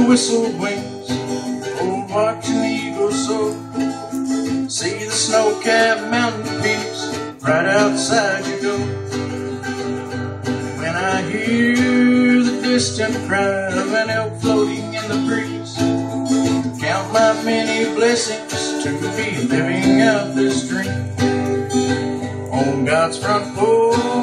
whistled wings, oh, watching the eagles soar. See the snow-capped mountain peaks right outside your door. When I hear the distant cry of an elk floating in the breeze, count my many blessings to be living out this dream on God's front porch.